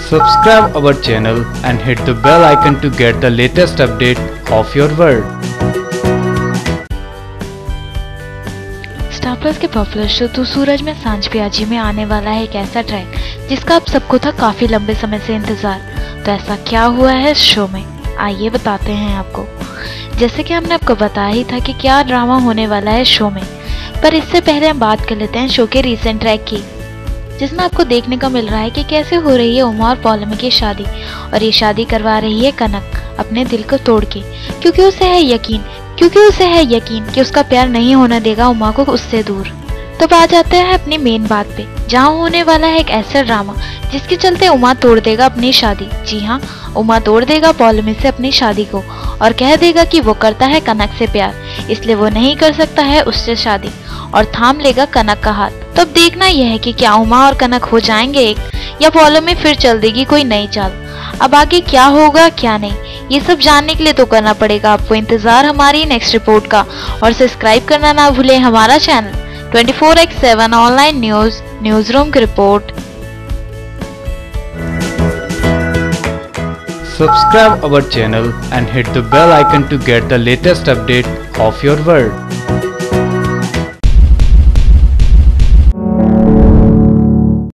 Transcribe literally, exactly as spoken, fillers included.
Subscribe our channel and hit the bell icon to get the latest update of your world. Star Plus के popular show Tu Sooraj में सांझ प्याजी में आने वाला है एक ऐसा ट्रैक जिसका आप सबको था काफी लंबे समय से इंतजार। तो ऐसा क्या हुआ है इस शो में, आइए बताते हैं आपको। जैसे कि हमने आपको बताया ही था कि क्या ड्रामा होने वाला है शो में, पर इससे पहले हम बात कर लेते हैं शो के रीसेंट ट्रैक की, जिसमें आपको देखने को मिल रहा है कि कैसे हो रही है उमा और पौलमी की शादी, और ये शादी करवा रही है कनक अपने दिल को तोड़ के, क्योंकि उसे है यकीन क्योंकि उसे है यकीन कि उसका प्यार नहीं होने देगा उमा को उससे दूर। तो आ जाते हैं अपनी मेन बात पे, जहाँ होने वाला है एक ऐसा ड्रामा जिसके चलते उमा तोड़ देगा अपनी शादी। जी हाँ, उमा तोड़ देगा पौलमी से अपनी शादी को और कह देगा कि वो करता है कनक से प्यार, इसलिए वो नहीं कर सकता है उससे शादी, और थाम लेगा कनक का हाथ। तो अब देखना यह है कि क्या उमा और कनक हो जाएंगे एक, या पौलमी फिर चल देगी कोई नई चाल। अब आगे क्या होगा क्या नहीं, ये सब जानने के लिए तो करना पड़ेगा आपको इंतजार हमारी नेक्स्ट रिपोर्ट का, और सब्सक्राइब करना ना भूले हमारा channel twenty four by seven online news news room की report. Subscribe our channel and hit the bell icon to get the latest update of your world.